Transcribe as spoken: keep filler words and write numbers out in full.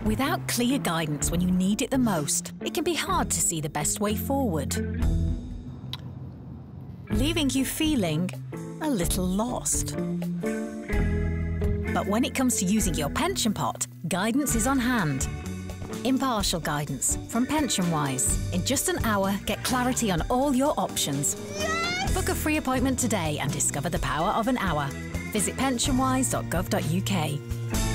Without clear guidance when you need it the most, it can be hard to see the best way forward, leaving you feeling a little lost. But when it comes to using your pension pot, guidance is on hand. Impartial guidance from PensionWise. In just an hour, get clarity on all your options. Yes! Book a free appointment today and discover the power of an hour. Visit pensionwise dot gov dot U K.